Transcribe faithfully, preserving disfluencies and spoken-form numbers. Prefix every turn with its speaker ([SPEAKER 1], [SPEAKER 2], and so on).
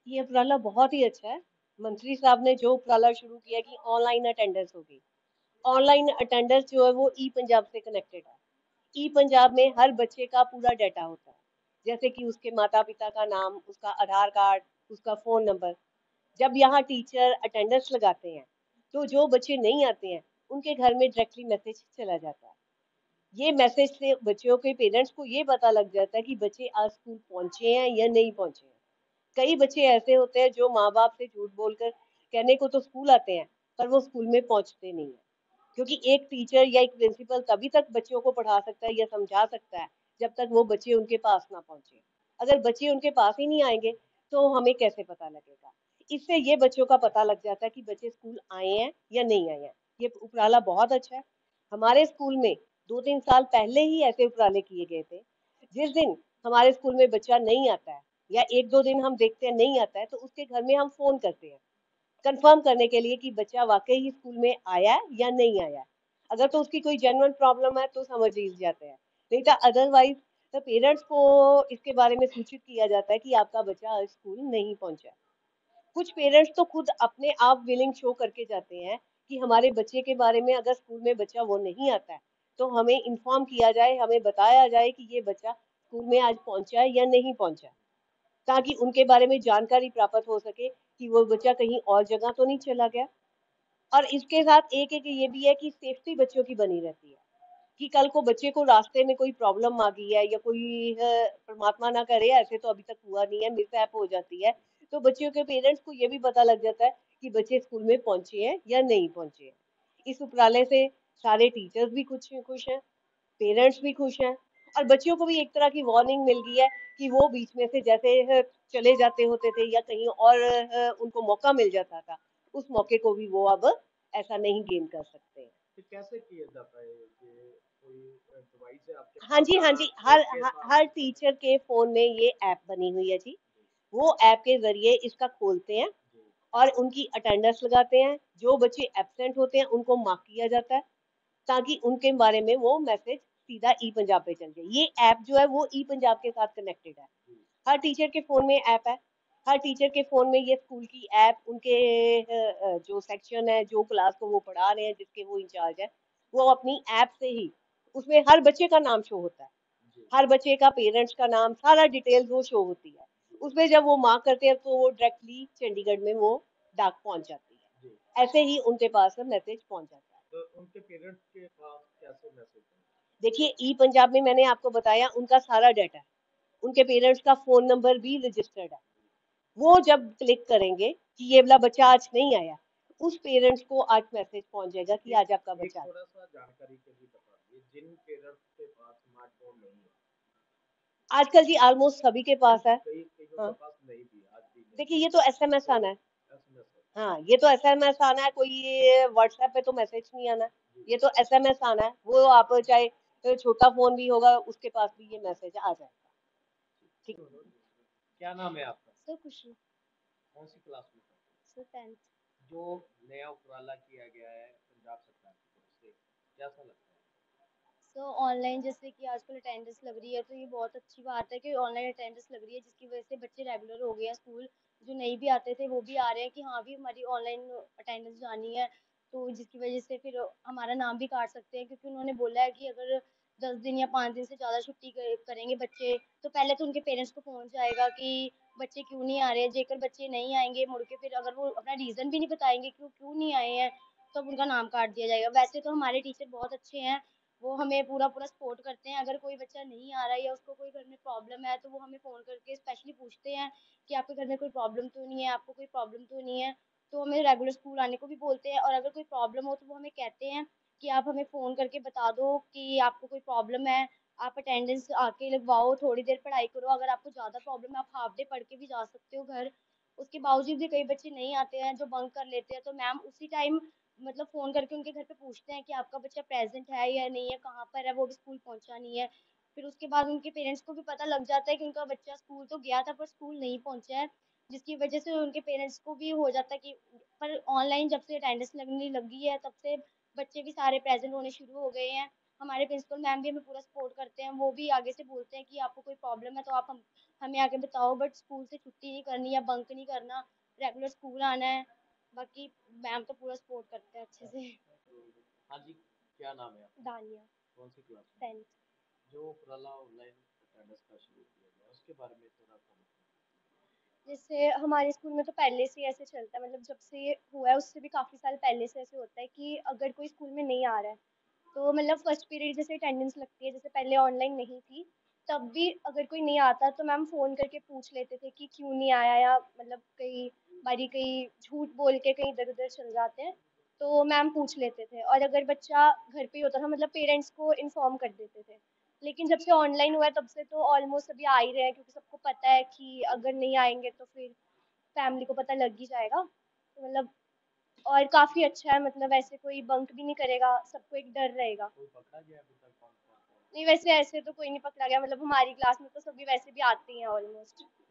[SPEAKER 1] ये उपराला बहुत ही अच्छा है। मंत्री साहब ने जो उपराला शुरू किया कि ऑनलाइन अटेंडेंस होगी। ऑनलाइन अटेंडेंस जो है वो ई पंजाब से कनेक्टेड है। ई पंजाब में हर बच्चे का पूरा डाटा होता है, जैसे कि उसके माता पिता का नाम, उसका आधार कार्ड, उसका फोन नंबर। जब यहाँ टीचर अटेंडेंस लगाते हैं तो जो बच्चे नहीं आते हैं उनके घर में डायरेक्टली मैसेज चला जाता है। ये मैसेज से बच्चों के पेरेंट्स को ये पता लग जाता है कि बच्चे आज स्कूल पहुंचे हैं या नहीं पहुंचे हैं। कई बच्चे ऐसे होते हैं जो माँ बाप से झूठ बोलकर कहने को तो स्कूल आते हैं पर वो स्कूल में पहुंचते नहीं है। क्योंकि एक टीचर या एक प्रिंसिपल तभी तक बच्चों को पढ़ा सकता है या समझा सकता है जब तक वो बच्चे उनके पास ना पहुंचे। अगर बच्चे उनके पास ही नहीं आएंगे तो हमें कैसे पता लगेगा। इससे ये बच्चों का पता लग जाता है कि बच्चे स्कूल आए हैं या नहीं आए हैं। ये उपराला बहुत अच्छा है। हमारे स्कूल में दो तीन साल पहले ही ऐसे उपराले किए गए थे। जिस दिन हमारे स्कूल में बच्चा नहीं आता है या एक दो दिन हम देखते हैं नहीं आता है तो उसके घर में हम फोन करते हैं कंफर्म करने के लिए कि बच्चा वाकई ही स्कूल में आया है या नहीं आया है। अगर तो उसकी कोई जेन्युइन प्रॉब्लम है तो समझ ही जाते हैं, नहीं तो अदरवाइज तो पेरेंट्स को इसके बारे में सूचित किया जाता है कि आपका बच्चा आज स्कूल नहीं पहुंचा है। कुछ पेरेंट्स तो खुद अपने आप विलिंग शो करके जाते हैं कि हमारे बच्चे के बारे में अगर स्कूल में बच्चा वो नहीं आता है तो हमें इन्फॉर्म किया जाए, हमें बताया जाए कि ये बच्चा स्कूल में आज पहुंचा है या नहीं पहुंचा है, ताकि उनके बारे में जानकारी प्राप्त हो सके कि वो बच्चा कहीं और जगह तो नहीं चला गया। और इसके साथ एक एक ये भी है कि सेफ्टी बच्चों की बनी रहती है कि कल को बच्चे को रास्ते में कोई प्रॉब्लम आ गई है या कोई अ, परमात्मा ना करे, ऐसे तो अभी तक हुआ नहीं है, मिसहैप हो जाती है तो बच्चों के पेरेंट्स को ये भी पता लग जाता है कि बच्चे स्कूल में पहुंचे हैं या नहीं पहुंचे हैं। इस उपराले से सारे टीचर्स भी कुछ खुश हैं, पेरेंट्स भी खुश हैं, और बच्चों को भी एक तरह की वार्निंग मिल गई है कि वो बीच में से जैसे अ, चले जाते होते थे या कहीं और अ, उनको मौका मिल जाता था, उस मौके को भी वो अब ऐसा नहीं गेन कर सकते हैं।
[SPEAKER 2] फिर कैसे किया जाता है ये? कोई डिवाइस है आपके
[SPEAKER 1] हाँ
[SPEAKER 2] पास
[SPEAKER 1] जी, हाँ
[SPEAKER 2] या
[SPEAKER 1] जी, हर
[SPEAKER 2] कोड के
[SPEAKER 1] हर
[SPEAKER 2] साथ?
[SPEAKER 1] हर टीचर के फोन में ये ऐप बनी हुई है जी।
[SPEAKER 2] जी
[SPEAKER 1] वो ऐप के जरिए इसका खोलते हैं
[SPEAKER 2] जी
[SPEAKER 1] और उनकी अटेंडेंस लगाते हैं। जो बच्चे एब्सेंट होते हैं उनको मार्क किया जाता है ताकि उनके बारे में वो मैसेज सीधा ई पंजाब पे चल जाए। ये ऐप जो है वो ई पंजाब के साथ कनेक्टेड है।
[SPEAKER 2] जी।
[SPEAKER 1] हर टीचर के फोन में ऐप है। हर टीचर के फोन में ये स्कूल की ऐप, उनके अ, अ, जो सेक्शन है, जो क्लास को वो पढ़ा रहे हैं, जिसके वो इंचार्ज है, वो अपनी ऐप से ही उसमें हर बच्चे का नाम शो होता है।
[SPEAKER 2] जी
[SPEAKER 1] हर बच्चे का, पेरेंट्स का नाम, सारा डिटेल्स वो शो होती है।
[SPEAKER 2] जी
[SPEAKER 1] उसमें जब वो मार्क करते हैं तो वो डायरेक्टली चंडीगढ़ में वो डाक पहुंच जाती
[SPEAKER 2] जी।
[SPEAKER 1] है। ऐसे ही उनके पास मैसेज पहुंच जाता है।
[SPEAKER 2] तो उनके पेरेंट्स के पास कैसे मैसेज पहुंचता
[SPEAKER 1] देखिए, ई पंजाब में मैंने आपको बताया उनका सारा डाटा है। उनके पेरेंट्स का फोन नंबर भी रजिस्टर्ड है। वो जब क्लिक करेंगे कि ये वाला बच्चा आज नहीं आया, उस पेरेंट्स को आज मैसेज पहुंच जाएगा कि
[SPEAKER 2] है? एक
[SPEAKER 1] आज आपका
[SPEAKER 2] एक
[SPEAKER 1] बच्चा आया।
[SPEAKER 2] थोड़ा सा जानकारी के लिए बता दिए, जिन पेरेंट्स के पास स्मार्टफोन नहीं है,
[SPEAKER 1] आजकल जी ऑलमोस्ट सभी के
[SPEAKER 2] नहीं
[SPEAKER 1] पास है।
[SPEAKER 2] कई कईयों के
[SPEAKER 1] हाँ,
[SPEAKER 2] पास नहीं भी, आज भी नहीं
[SPEAKER 1] देखिए
[SPEAKER 2] है,
[SPEAKER 1] ये तो एसएमएस
[SPEAKER 2] तो
[SPEAKER 1] आना है।
[SPEAKER 2] एसएमएस है।
[SPEAKER 1] हाँ, ये तो एसएमएस आना है, कोई व्हाट्सएप पे तो मैसेज नहीं आना है।
[SPEAKER 2] जी।
[SPEAKER 1] ये तो एसएमएस आना है, वो आप चाहे छोटा फोन भी होगा उसके पास भी ये मैसेज आ जाएगा। ठीक।
[SPEAKER 2] क्या नाम है आपका?
[SPEAKER 3] सर खुशी।
[SPEAKER 2] कौन सी क्लास में पढ़ते
[SPEAKER 3] सर टेंथ।
[SPEAKER 2] हैं? जो नया उपराला किया गया है पंजाब सरकार की तरफ से, कैसा लगता है?
[SPEAKER 3] सो ऑनलाइन जैसे कि आजकल अटेंडेंस लग रही है तो ये बहुत अच्छी बात है कि ऑनलाइन अटेंडेंस लग रही है जिसकी वजह से बच्चे रेगुलर हो गए हैं स्कूल। जो नहीं भी आते थे वो भी आ रहे हैं कि हाँ भी हमारी ऑनलाइन अटेंडेंस जानी है। तो जिसकी वजह से फिर हमारा नाम भी काट सकते हैं क्योंकि उन्होंने बोला है कि अगर दस दिन या पाँच दिन से ज़्यादा छुट्टी कर- करेंगे बच्चे तो पहले तो उनके पेरेंट्स को पहुंच जाएगा कि बच्चे क्यों नहीं आ रहे हैं। जेकर बच्चे नहीं आएंगे मुड़ के फिर अगर वो अपना रीज़न भी नहीं बताएंगे क्यों क्यों नहीं आए हैं तो अब उनका नाम काट दिया जाएगा। वैसे तो हमारे टीचर बहुत अच्छे हैं, वो हमें पूरा पूरा सपोर्ट करते हैं। अगर कोई बच्चा नहीं आ रहा है या उसको कोई घर में प्रॉब्लम है तो वो हमें फ़ोन करके स्पेशली पूछते हैं कि आपके घर में कोई प्रॉब्लम तो नहीं है, आपको कोई प्रॉब्लम तो नहीं है। तो हमें रेगुलर स्कूल आने को भी बोलते हैं और अगर कोई प्रॉब्लम हो तो वो हमें कहते हैं कि आप हमें फ़ोन करके बता दो कि आपको कोई प्रॉब्लम है, आप अटेंडेंस आके लगवाओ, थोड़ी देर पढ़ाई करो। अगर आपको ज़्यादा प्रॉब्लम है आप हाफ डे पढ़ के भी जा सकते हो घर। उसके बावजूद भी कई बच्चे नहीं आते हैं जो बंक कर लेते हैं तो मैम उसी टाइम मतलब फ़ोन करके उनके घर पे पूछते हैं कि आपका बच्चा प्रेजेंट है या नहीं है, कहाँ पर है, वो भी स्कूल पहुंचा नहीं है। फिर उसके बाद उनके पेरेंट्स को भी पता लग जाता है कि उनका बच्चा स्कूल तो गया था पर स्कूल नहीं पहुंचा है, जिसकी वजह से उनके पेरेंट्स को भी हो जाता है कि पर ऑनलाइन जब से अटेंडेंस लगने लगी है तब से बच्चे भी सारे प्रेजेंट होने शुरू हो गए हैं। हमारे प्रिंसिपल मैम भी हमें पूरा सपोर्ट करते हैं, वो भी आगे से बोलते हैं कि आपको कोई प्रॉब्लम है तो आप हम हमें आके बताओ, बट स्कूल से छुट्टी नहीं करनी या बंक नहीं करना, रेगुलर स्कूल आना है। बाकी मैम तो पूरा सपोर्ट करते हैं अच्छे से।
[SPEAKER 2] हाँ जी, क्या नाम है आपका?
[SPEAKER 3] दानिया।
[SPEAKER 2] कौन सी क्लास में?
[SPEAKER 3] टेंथ।
[SPEAKER 2] जो उपराला ऑनलाइन अटेंडेंस का शुरू किया गया उसके बारे में थोड़ा सा बताएं।
[SPEAKER 3] जैसे हमारे स्कूल में तो पहले से ही ऐसे चलता है, मतलब जब से ये हुआ है उससे भी काफ़ी साल पहले से ऐसे होता है कि अगर कोई स्कूल में नहीं आ रहा है तो मतलब फर्स्ट पीरियड जैसे अटेंडेंस लगती है, जैसे पहले ऑनलाइन नहीं थी, तब भी अगर कोई नहीं आता तो मैम फ़ोन करके पूछ लेते थे कि क्यों नहीं आया, या मतलब कई बारी कहीं झूठ बोल के कहीं इधर उधर चल जाते हैं, तो मैम पूछ लेते थे। और अगर बच्चा घर पे ही होता था मतलब पेरेंट्स को इन्फॉर्म कर देते थे। लेकिन जब से ऑनलाइन हुआ है तब से तो ऑलमोस्ट सभी आ ही रहे हैं, क्योंकि सबको पता है कि अगर नहीं आएंगे तो फिर फैमिली को पता लग ही जाएगा, तो मतलब और काफ़ी अच्छा है, मतलब ऐसे कोई बंक भी नहीं करेगा, सबको एक डर रहेगा।
[SPEAKER 2] कोई पकड़ा गया अभी तक कौन सा?
[SPEAKER 3] नहीं, वैसे ऐसे तो कोई नहीं पकड़ा गया, मतलब हमारी क्लास में तो सभी वैसे भी आते ही हैं ऑलमोस्ट।